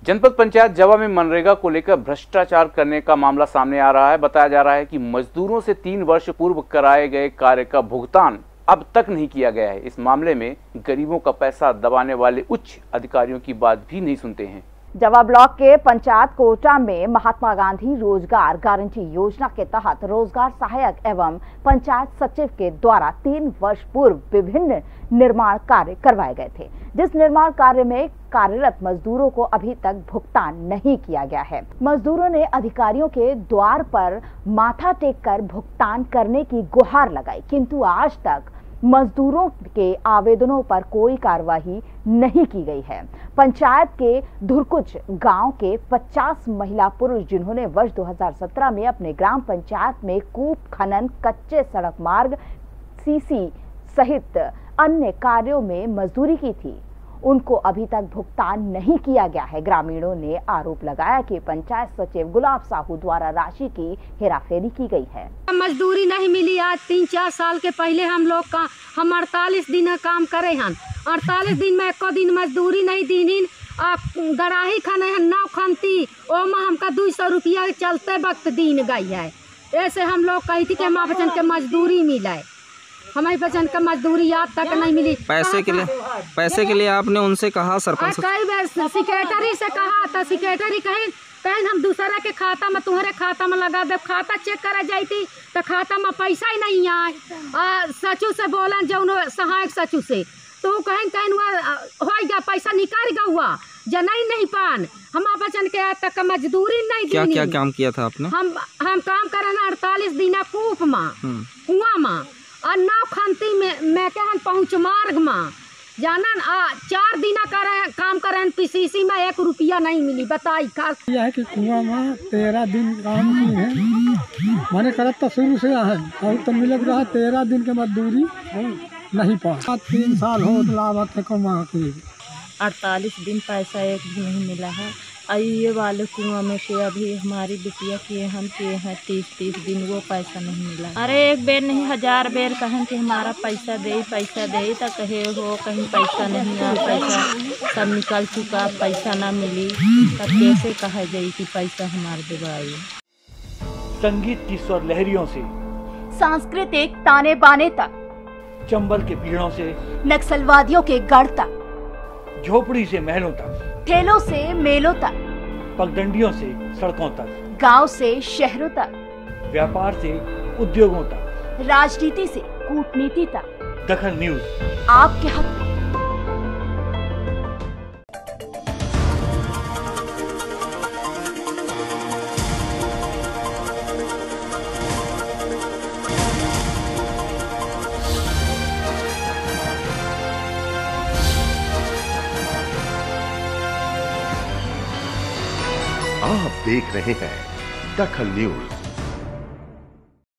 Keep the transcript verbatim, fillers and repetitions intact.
जनपद पंचायत जवा में मनरेगा को लेकर भ्रष्टाचार करने का मामला सामने आ रहा है। बताया जा रहा है कि मजदूरों से तीन वर्ष पूर्व कराए गए कार्य का भुगतान अब तक नहीं किया गया है। इस मामले में गरीबों का पैसा दबाने वाले उच्च अधिकारियों की बात भी नहीं सुनते हैं। जवा ब्लॉक के पंचायत कोटा में महात्मा गांधी रोजगार गारंटी योजना के तहत रोजगार सहायक एवं पंचायत सचिव के द्वारा तीन वर्ष पूर्व विभिन्न निर्माण कार्य करवाए गए थे, जिस निर्माण कार्य में कार्यरत मजदूरों को अभी तक भुगतान नहीं किया गया है। मजदूरों ने अधिकारियों के द्वार पर माथा टेककर भुगतान करने की गुहार लगाई, किंतु आज तक मजदूरों के आवेदनों पर कोई कार्रवाई नहीं की गई है। पंचायत के धुरकुच गांव के पचास महिला पुरुष जिन्होंने वर्ष दो हज़ार सत्रह में अपने ग्राम पंचायत में कूप खनन, कच्चे सड़क मार्ग, सीसी सहित अन्य कार्यों में मजदूरी की थी, उनको अभी तक भुगतान नहीं किया गया है। ग्रामीणों ने आरोप लगाया कि पंचायत सचिव गुलाब साहू द्वारा राशि की हेराफेरी की गई है। मजदूरी नहीं मिली। आज तीन चार साल के पहले हम लोग का हम अड़तालीस दिन काम करे हैं, अड़तालीस दिन में एको दिन मजदूरी नहीं दीन। गड़ाही खाने हैं नाव खानती ओमा हमका दो सौ रुपया चलते वक्त दीन गई है। ऐसे हम लोग कही थी कि हमारे बचन के मजदूरी मिले, हमारे बचन का मजदूरी आज तक नहीं मिली। पैसे के लिए पैसे के लिए आपने उनसे कहा? सरपंच कई बार सेक्रेटरी से कहा था, सेक्रेटरी कहे कहें हम दूसरा के खाता में तुम्हारे खाता में लगा दे। खाता चेक करा जाती तो खाता में पैसा ही नहीं आए। सचू से बोलन जो सहायक सचू से तो कहें कहें होगा पैसा निकाल गा हुआ जनाई नहीं पान। हम बचन के आज तक मजदूरी नहीं क्या क्या काम किया था आपने? हम हम काम करना अड़तालीस दिन कूप में कुआं में और नाव खानती में मैं कहन पहुँच मार्ग में जानन आ चार दिन करे काम करन पीसीसी में एक रुपया नहीं मिली। बताई का यह है कि कुआं में तेरह दिन काम की है, मैंने करत तो शुरू से है और तो मिलत रहा तेरह दिन के मजदूरी नहीं पा। तीन साल हो लाभत है कमा के अड़तालीस दिन पैसा एक भी नहीं मिला है। ये वाले कुआं में से अभी हमारी बिटिया किए हम किए हैं तीस तीस दिन, वो पैसा नहीं मिला। अरे एक बेर नहीं हजार बेर कहें कि हमारा पैसा दे पैसा दे तो कहे हो कहीं पैसा नहीं आ, पैसा सब निकल चुका, पैसा ना मिली तब कैसे कहा जाए कि पैसा हमारे दिवाई। संगीत की स्वर लहरियों से सांस्कृतिक ताने बाने तक, चंबल के पीड़ों से नक्सलवादियों के गढ़ तक, झोपड़ी से महलों तक, ठेलों से मेलों तक, पगडंडियों से सड़कों तक, गांव से शहरों तक, व्यापार से उद्योगों तक, राजनीति से कूटनीति तक, दखल न्यूज आपके हक में। आप देख रहे हैं दखल न्यूज।